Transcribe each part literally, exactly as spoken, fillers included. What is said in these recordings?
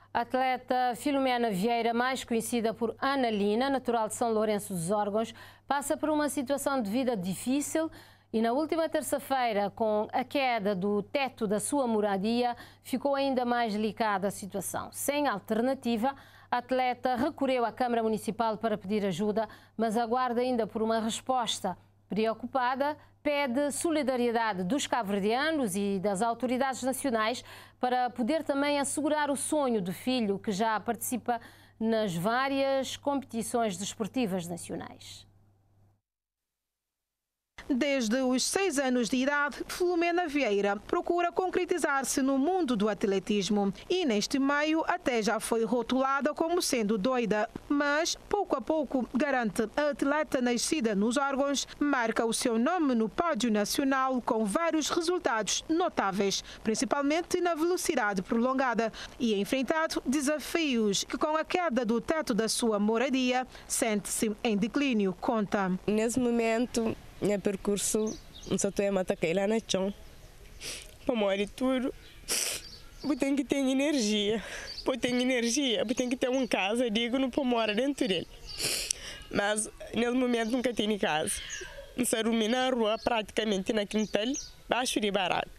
A atleta Filomena Vieira, mais conhecida por Ana Lina, natural de São Lourenço dos Órgãos, passa por uma situação de vida difícil e na última terça-feira, com a queda do teto da sua moradia, ficou ainda mais delicada a situação. Sem alternativa, a atleta recorreu à Câmara Municipal para pedir ajuda, mas aguarda ainda por uma resposta. Preocupada, pede solidariedade dos cabo-verdianos e das autoridades nacionais para poder também assegurar o sonho do filho, que já participa nas várias competições desportivas nacionais. Desde os seis anos de idade, Filomena Vieira procura concretizar-se no mundo do atletismo e neste meio até já foi rotulada como sendo doida, mas pouco a pouco, garante a atleta nascida nos Órgãos, marca o seu nome no pódio nacional com vários resultados notáveis, principalmente na velocidade prolongada, e enfrentado desafios que com a queda do teto da sua moradia sente-se em declínio, conta. Nesse momento, meu percurso, não só estou a matar lá na chão. Para morrer tudo, eu tenho que ter energia. Eu tenho energia, eu tenho que ter uma casa, digo, não para morar dentro dele. Mas, nesse momento, nunca tenho casa. Não sei dormir na rua, praticamente na quintal, baixo de barraca.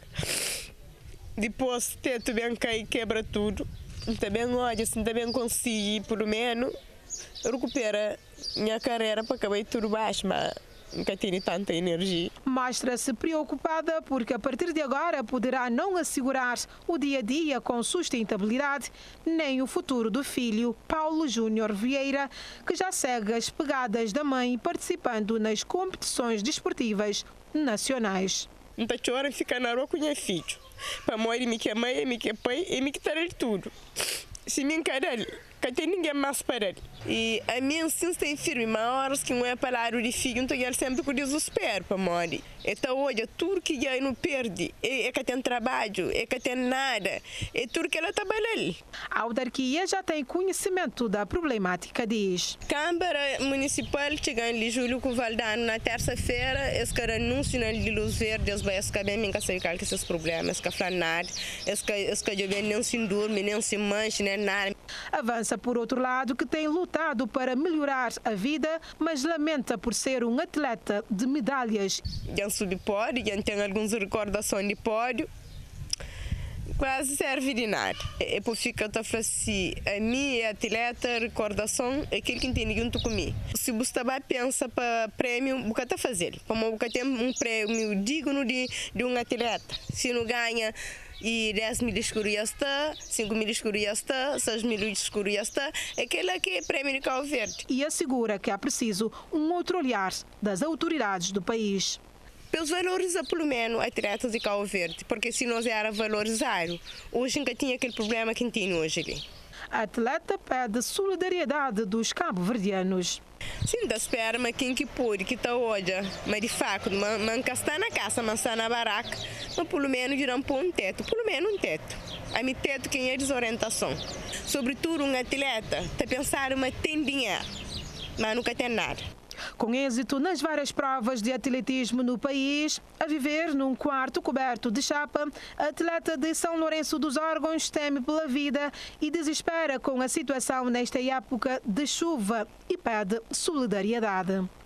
Depois, teto bem cai, quebra tudo. Também olha, assim, também consigo, pelo menos, recuperar minha carreira para acabar tudo baixo, mas nunca tenho tanta energia. Mostra-se preocupada porque a partir de agora poderá não assegurar o dia-a-dia com sustentabilidade, nem o futuro do filho, Paulo Júnior Vieira, que já segue as pegadas da mãe participando nas competições desportivas nacionais. Não está chorando ficar na rua com meu filho. Para morrer, me quer mãe, me quer pai, e me quer tudo. Se me encarar, que tem ninguém mais para ele. E a minha insistência tem firme, mas horas que não é palavra de filho, então ele sempre com desespero para morrer. Então, olha, tudo que ele não perde, é, é que tem trabalho, é que tem nada, é tudo que ela trabalha. A autarquia já tem conhecimento da problemática, diz. Câmara Municipal chega em julho com Valdano na terça-feira, esse anúncio de luz verde, eles vão escalar bem, que sei qual que esses problemas, que falam nada, esse que eu nem se dorme, nem se mancha, nem nada. Avança, por outro lado, que tem lutado para melhorar a vida, mas lamenta por ser um atleta de medalhas. Já subi pódio, já tem algumas recordações de pódio, quase serve de nada. É por ficar a falar assim, a minha atleta, recordação, é aquilo que tem junto comigo. Se você vai pensar para prêmio, o que está fazendo? Como você tem um prêmio digno de, de um atleta, se não ganha e dez mil escuros está, cinco mil escuros está, seis mil escuros está, aquele que é prêmio de Cabo Verde. E assegura que é preciso um outro olhar das autoridades do país. Pelos valorizar pelo menos atletas de Cabo Verde, porque se nós era valorizar, hoje nunca tinha aquele problema que tem hoje ali. A atleta pede solidariedade dos cabo-verdianos. Sim, da espera, mas quem que pode, que está hoje, mas de facto, mas que está na casa, mas está na barraca, mas pelo menos irão pôr um teto, pelo menos um teto. A mim teto quem é desorientação. Sobretudo um atleta, está pensando, mas tem dinheiro, mas nunca tem nada. Com êxito nas várias provas de atletismo no país, a viver num quarto coberto de chapa, a atleta de São Lourenço dos Órgãos teme pela vida e desespera com a situação nesta época de chuva e pede solidariedade.